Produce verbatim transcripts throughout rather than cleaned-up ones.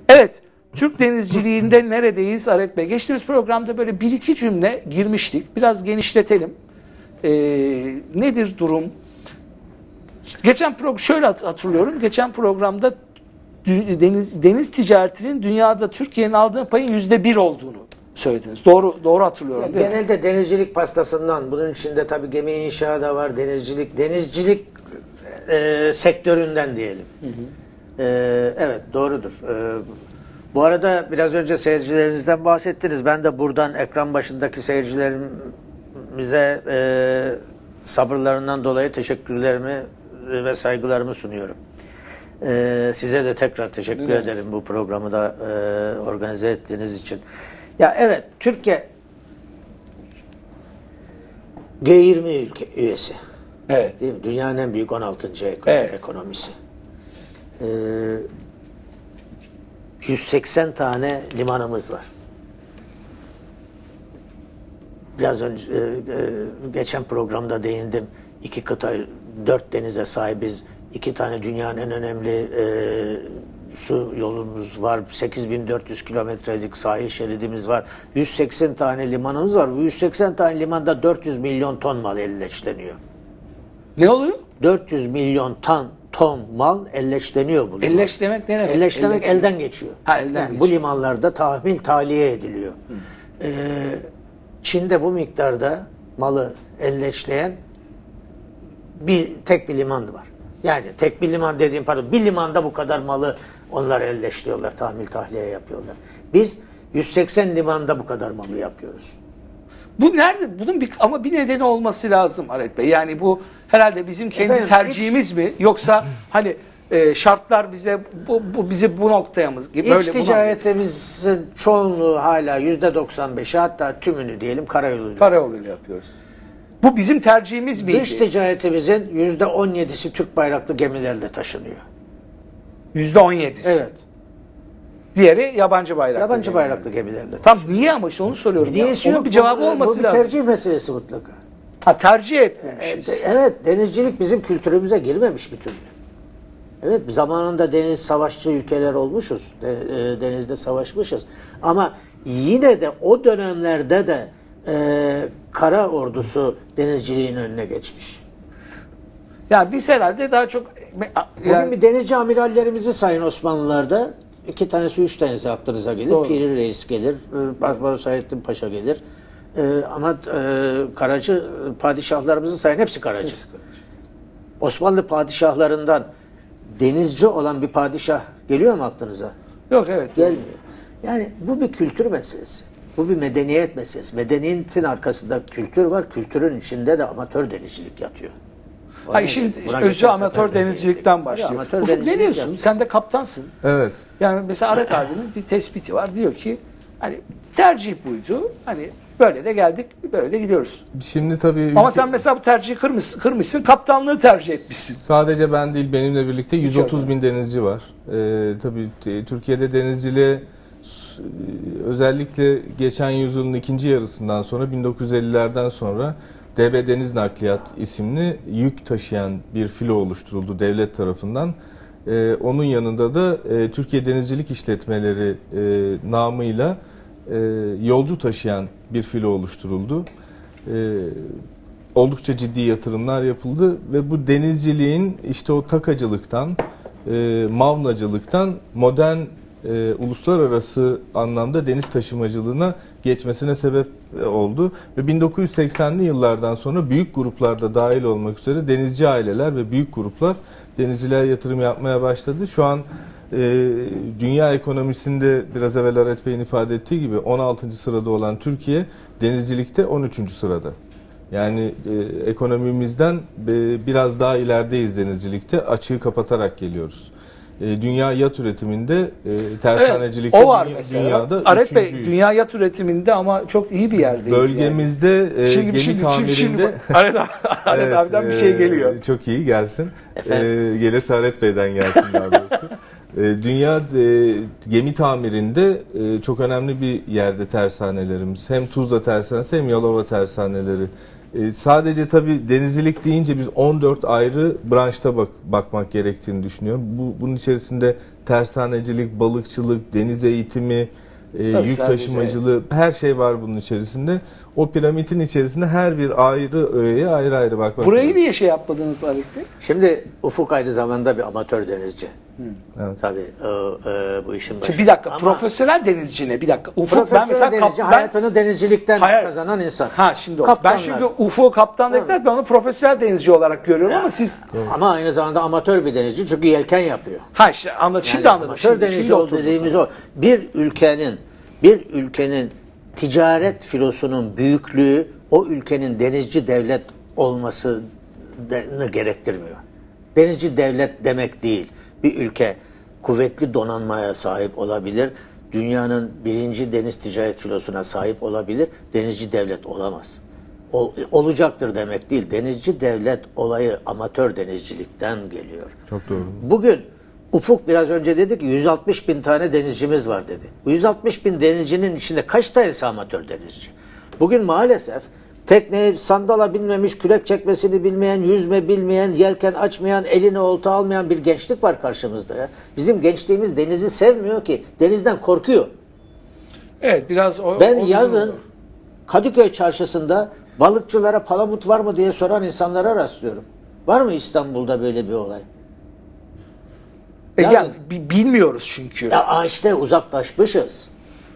Evet, Türk denizciliğinde neredeyiz Aret Bey? Geçtiğimiz programda böyle bir iki cümle girmiştik. Biraz genişletelim. Ee, nedir durum? Geçen program şöyle hatırlıyorum. Geçen programda deniz, deniz ticaretinin dünyada Türkiye'nin aldığı payın yüzde bir olduğunu söylediniz. Doğru doğru hatırlıyorum. Ya, genelde mi? Denizcilik pastasından, bunun içinde tabii gemi inşaatı da var, denizcilik, denizcilik e, sektöründen diyelim. Hı hı. E, evet, doğrudur. E, bu arada biraz önce seyircilerinizden bahsettiniz. Ben de buradan ekran başındaki seyircilerimize e, sabırlarından dolayı teşekkürlerimi ve saygılarımı sunuyorum. Ee, size de tekrar teşekkür evet. ederim bu programı da e, organize ettiğiniz için. Ya evet, Türkiye G yirmi ülke üyesi. Evet. Değil mi? Dünyanın en büyük on altıncı Ekonomi, evet. ekonomisi. Ee, yüz seksen tane limanımız var. Biraz önce e, e, geçen programda değindim. İki kıta, dört denize sahibiz. İki tane dünyanın en önemli e, su yolumuz var. sekiz bin dört yüz kilometrelik sahil şeridimiz var. yüz seksen tane limanımız var. Bu yüz seksen tane limanda dört yüz milyon ton mal elleçleniyor. Ne oluyor? dört yüz milyon ton ton mal elleçleniyor bu liman. Elleçlemek ne demek? Elleçlemek elden geçiyor. Ha, elden yani geçiyor. Bu limanlarda tahvil tahliye ediliyor. Ee, Çin'de bu miktarda malı elleçleyen bir tek bir liman var. Yani tek bir liman dediğim pardon bir limanda bu kadar malı onlar elleştiriyorlar, tahmil tahliye yapıyorlar. Biz yüz seksen limanda bu kadar malı yapıyoruz. Bu nerede? Bunun bir ama bir nedeni olması lazım Aret Bey. Yani bu herhalde bizim kendi Efendim, tercihimiz hiç... mi yoksa hani e, şartlar bize bu, bu bizi bu noktaya mı böyle İç ticaretimizin çoğunluğu hala yüzde doksan beşi hatta tümünü diyelim karayoluyla. Karayoluyla yapıyoruz. Bu bizim tercihimiz miydi? Dış ticaretimizin yüzde on yedisi Türk bayraklı gemilerle taşınıyor. Yüzde on yedisi. Evet. Diğeri yabancı bayraklı. Yabancı gemilerle. bayraklı gemilerle. Tam niye ama işte onu soruyorum. Niyesi ya. yok. Bir cevabı bu, olması bu lazım. Bu bir tercih meselesi mutlaka. Ha tercih etmemişiz. Evet, evet, denizcilik bizim kültürümüze girmemiş bir türlü. Evet, zamanında deniz savaşçı ülkeler olmuşuz. Denizde savaşmışız. Ama yine de o dönemlerde de e, kara ordusu denizciliğin önüne geçmiş. Yani biz herhalde daha çok... Bugün yani, bir denizci amirallerimizi sayın Osmanlılar'da. İki tanesi, üç tanesi aklınıza gelir. Doğru. Piri Reis gelir, Barbaros Hayrettin Paşa gelir. Ee, ama e, karacı padişahlarımızın sayın hepsi karacı. Hepsi karacı. Osmanlı padişahlarından denizci olan bir padişah geliyor mu aklınıza? Yok, evet. Gelmiyor. Yani bu bir kültür meselesi. Bu bir medeniyet meselesi. Medeniyetin arkasında kültür var. Kültürün içinde de amatör denizcilik yatıyor. Ha, işin özü amatör denizcilikten başlıyor. Ufuk, ne diyorsun? Yapıyor. Sen de kaptansın. Evet. Yani mesela Aret abinin bir tespiti var. Diyor ki hani tercih buydu. Hani böyle de geldik, böyle de gidiyoruz. Şimdi tabii... Ama ülke... sen mesela bu tercihi kırmışsın, kırmışsın, kaptanlığı tercih etmişsin. Sadece ben değil, benimle birlikte yüz otuz bin denizci var. Ee, tabii Türkiye'de denizciliğe özellikle geçen yüzyılın ikinci yarısından sonra, bin dokuz yüz ellilerden sonra D B Deniz Nakliyat isimli yük taşıyan bir filo oluşturuldu devlet tarafından. Ee, onun yanında da e, Türkiye Denizcilik İşletmeleri e, namıyla e, yolcu taşıyan bir filo oluşturuldu. E, oldukça ciddi yatırımlar yapıldı ve bu denizciliğin işte o takacılıktan, e, mavnacılıktan modern e, uluslararası anlamda deniz taşımacılığına geçmesine sebep oldu. Ve bin dokuz yüz seksenli yıllardan sonra büyük gruplarda dahil olmak üzere denizci aileler ve büyük gruplar denizciliğe yatırım yapmaya başladı. Şu an e, dünya ekonomisinde biraz evvel Aret Bey'in ifade ettiği gibi on altıncı sırada olan Türkiye denizcilikte on üçüncü sırada. Yani e, ekonomimizden e, biraz daha ilerideyiz denizcilikte. Açığı kapatarak geliyoruz. E, dünya yat üretiminde, e, tersanecilikte evet, o var dünya, mesela. dünyada Aret Bey, üçüncüyüz. dünya yat üretiminde ama çok iyi bir yerdeyiz. Bölgemizde yani. e, şimdi, gemi şimdi, tamirinde... Şimdi, şimdi, Aret, Aret evet, abiden bir şey geliyor. E, çok iyi, gelsin. E, gelirse Aret Bey'den gelsin daha doğrusu. e, dünya e, gemi tamirinde e, çok önemli bir yerde tersanelerimiz. Hem Tuzla tersanesi hem Yalova tersaneleri. E, sadece tabii denizcilik deyince biz on dört ayrı branşta bak, bakmak gerektiğini düşünüyorum. Bu, bunun içerisinde tersanecilik, balıkçılık, deniz eğitimi, e, Tabii, yük sadece- taşımacılığı, her şey var bunun içerisinde. O piramidin içerisinde her bir ayrı öğeye ayrı ayrı bakmak Burayı lazım. niye şey yapmadınız Halit Bey? Şimdi Ufuk aynı zamanda bir amatör denizci. Evet. Tabii o, e, bu işin başı. Şimdi bir dakika, Ama profesyonel denizci ne? Bir dakika. Ufuk ben profesyonel mesela denizci, kap, ben, hayatını denizcilikten Hayır. kazanan insan. ha şimdi o. Ben Kaptanlar. şimdi Ufuk'u kaptan ekler, ben onu profesyonel denizci olarak görüyorum ama siz Ama aynı zamanda amatör bir denizci çünkü yelken yapıyor. ha işte anladım. Şimdi Yani anladım. amatör Şimdi, denizci şimdi ol oturdum. dediğimiz o. Bir ülkenin bir ülkenin ticaret filosunun büyüklüğü o ülkenin denizci devlet olmasını gerektirmiyor. Denizci devlet demek değil. Bir ülke kuvvetli donanmaya sahip olabilir. Dünyanın birinci deniz ticaret filosuna sahip olabilir. Denizci devlet olamaz. Ol, olacaktır demek değil. Denizci devlet olayı amatör denizcilikten geliyor. Çok doğru. Bugün Ufuk biraz önce dedi ki yüz altmış bin tane denizcimiz var dedi. Bu yüz altmış bin denizcinin içinde kaç tanesi amatör denizci? Bugün maalesef tekneye sandala binmemiş, kürek çekmesini bilmeyen, yüzme bilmeyen, yelken açmayan, eline olta almayan bir gençlik var karşımızda ya. Bizim gençliğimiz denizi sevmiyor ki. Denizden korkuyor. Evet biraz o, Ben o- yazın Kadıköy çarşısında balıkçılara palamut var mı diye soran insanlara rastlıyorum. Var mı İstanbul'da böyle bir olay? E, yazın. yani bi- bilmiyoruz çünkü. Ya işte uzaklaşmışız.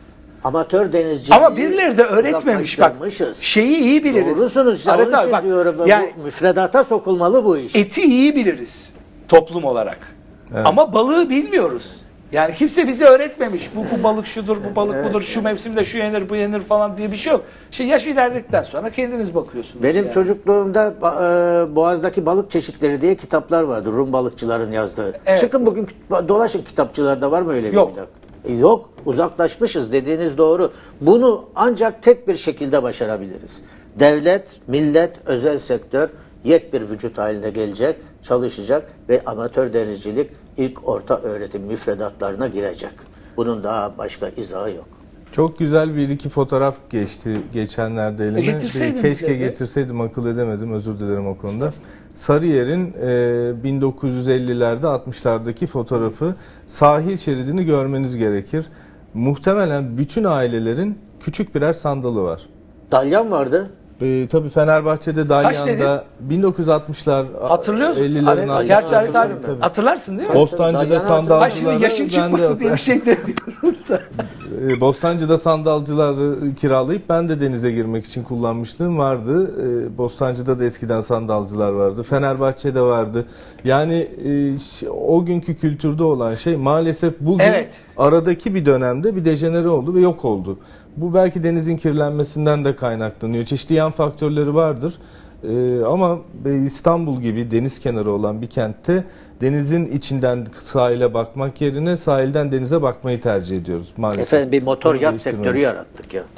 Amatör denizciliği Ama birileri de öğretmemiş bak. uzaklaştırmışız. Şeyi iyi biliriz. Doğrusunuz işte. Halit Onun abi için bak, diyorum yani bu müfredata sokulmalı bu iş. eti iyi biliriz toplum olarak. Evet. Ama balığı bilmiyoruz. Yani kimse bize öğretmemiş. Bu, bu balık şudur, bu balık budur, şu mevsimde şu yenir, bu yenir falan diye bir şey yok. Şey yaş ilerledikten sonra kendiniz bakıyorsunuz. Benim yani. çocukluğumda e, Boğaz'daki balık çeşitleri diye kitaplar vardı. Rum balıkçıların yazdığı. Evet. Çıkın bugün kit- dolaşın kitapçılarda var mı öyle bir Yok. plak? E, Yok. Uzaklaşmışız dediğiniz doğru. Bunu ancak tek bir şekilde başarabiliriz. Devlet, millet, özel sektör yek bir vücut haline gelecek, çalışacak ve amatör denizcilik ilk orta öğretim müfredatlarına girecek. Bunun daha başka izahı yok. Çok güzel bir iki fotoğraf geçti geçenlerde elime. E, getirseydin Keşke bize de. getirseydim, akıl edemedim. Özür dilerim o konuda. Sarıyer'in e, bin dokuz yüz ellilerde altmışlardaki fotoğrafı, sahil şeridini görmeniz gerekir. Muhtemelen bütün ailelerin küçük birer sandalı var. Dalyan vardı. E, tabii Fenerbahçe'de, Dalyan'da bin dokuz yüz altmışlar, Hatırlıyorsun. ellilerin Halit- altmışlar. Gerçi Halit abi Tabii, tabii. hatırlarsın değil mi? Bostancı'da Dalyan'ı sandalcılar. Ha şimdi yaşın ben de- çıkmasın diye bir şey demiyorum da. E, Bostancı'da sandalcıları kiralayıp ben de denize girmek için kullanmışlığım vardı. E, Bostancı'da da eskiden sandalcılar vardı. Fenerbahçe'de vardı. Yani e, ş- o günkü kültürde olan şey maalesef bugün Evet. aradaki bir dönemde bir dejenere oldu ve yok oldu. Bu belki denizin kirlenmesinden de kaynaklanıyor. Çeşitli yan faktörleri vardır. E, ama İstanbul gibi deniz kenarı olan bir kentte denizin içinden sahile bakmak yerine sahilden denize bakmayı tercih ediyoruz maalesef. Efendim bir motor Bunu yat değiştirmemiz. sektörü yarattık ya.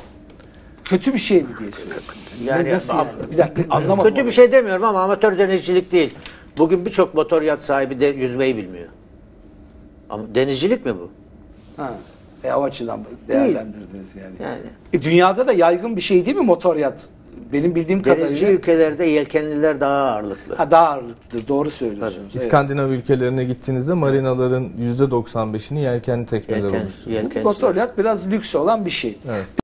Kötü bir şey mi diye soruyorum. Yani- Nasıl yani? Bir dakika anlamadım. Kötü bir şey demiyorum ama amatör denizcilik değil. Bugün birçok motor yat sahibi de yüzmeyi bilmiyor. Ama denizcilik mi bu? Ha. E, o açıdan değerlendirdiniz yani. Yani. E, dünyada da yaygın bir şey değil mi motor yat? Benim bildiğim Denizci kadarıyla ülkelerde yelkenliler daha ağırlıklı. ha, daha ağırlıklıdır. Doğru söylüyorsunuz. Evet. İskandinav ülkelerine gittiğinizde marinaların yüzde doksan beşini yelkenli tekneler Yelken, oluşturuyor. yelkenci. Motor yat biraz lüks olan bir şey. Evet.